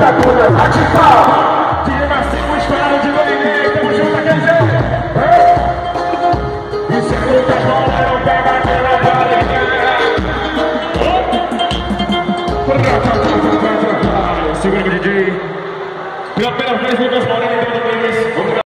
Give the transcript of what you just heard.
bagulho é bate-pau. DJ Marcinho, estourado de Dominei, tamo junto aquele jeito. E se a luta rola, não pega aquela bala. Segura o DJ. Pela vez, Lucas Moreira, então,